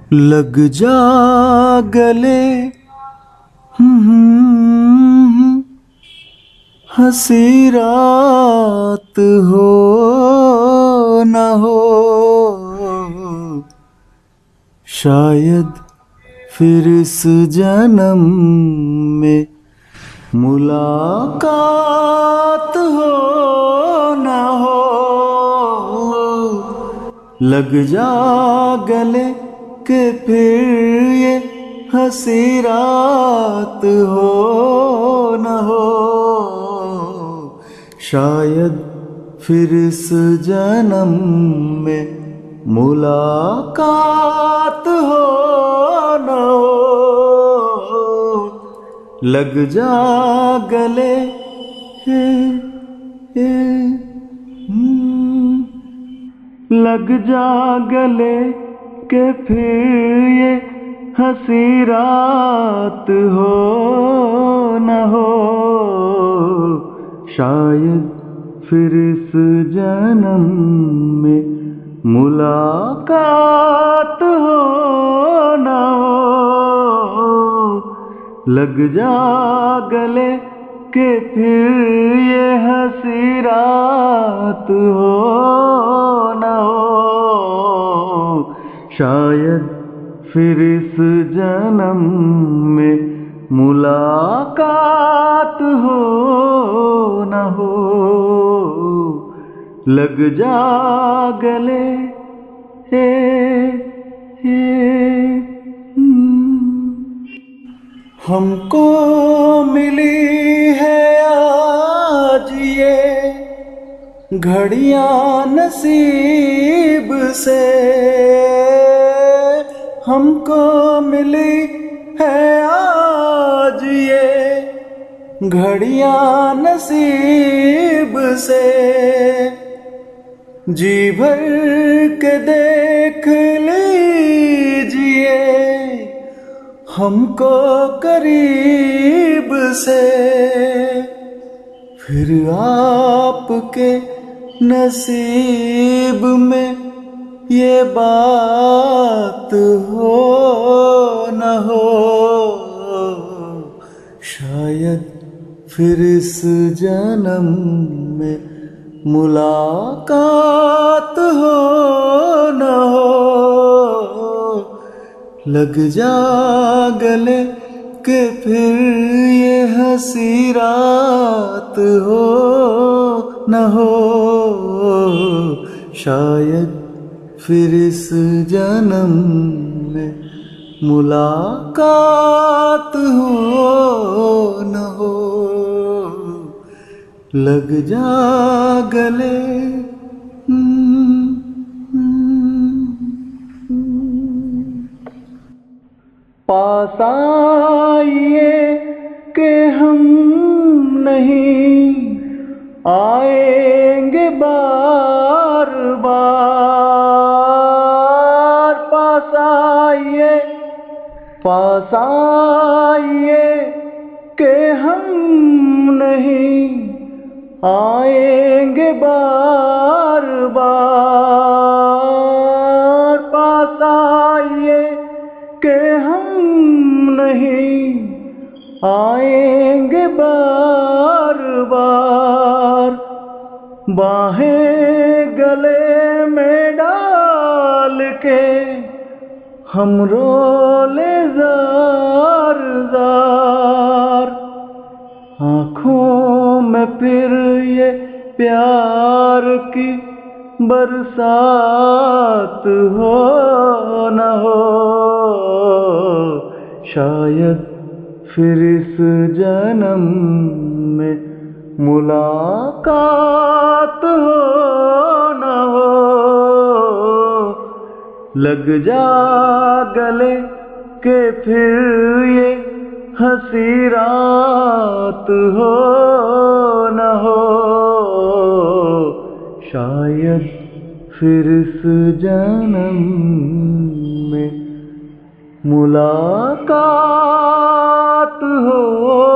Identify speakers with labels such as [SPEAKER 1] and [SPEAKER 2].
[SPEAKER 1] लग जा गले हंसी रात हो न हो, शायद फिर इस जन्म में मुलाकात हो न हो। लग जा गले के फिर ये हंसी रात हो न हो, शायद फिर इस जन्म में मुलाकात हो न हो। लग जा गले लग जा गले के फिर ये हंसी रात हो न हो, शायद फिर इस जन्म में मुलाकात हो न हो। लग जा गले के फिर ये हंसी रात हो न हो, शायद फिर इस जन्म में मुलाकात हो न हो। लग जा गले हमको मिली है आज ये घड़ियां नसीब से, हमको मिली है आज ये घड़ियां नसीब से। जी भर के देख लीजिए हमको करीब से, फिर आपके नसीब में ये बात हो न हो, शायद फिर इस जन्म में मुलाकात हो न हो। लग जा गले के फिर ये हंसी रात हो न हो, शायद फिर इस जन्म में मुलाकात हो न हो। लग जा गले पास आइए कि हम नहीं आएंगे बार बार। पास आइए कि हम नहीं आएंगे बार बार। पास आइए कि हम नहीं आएंगे बार बार। बाहें गले में डाल के हम रोले जार जार, आँखों में फिर ये प्यार की बरसात हो न हो, शायद फिर इस जन्म में मुलाकात हो न हो। लग जा गले के फिर ये हंसी रात हो न हो, शायद फिर इस जन्म में मुलाकात हो